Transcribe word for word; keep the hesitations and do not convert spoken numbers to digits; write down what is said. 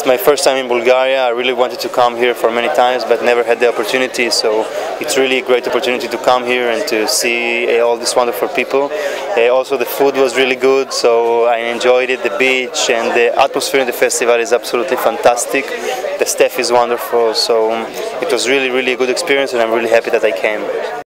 It's my first time in Bulgaria. I really wanted to come here for many times, but never had the opportunity. So it's really a great opportunity to come here and to see uh, all these wonderful people. Uh, also, the food was really good, so I enjoyed it. The beach and the atmosphere in the festival is absolutely fantastic. The staff is wonderful, so um, it was really, really a good experience, and I'm really happy that I came.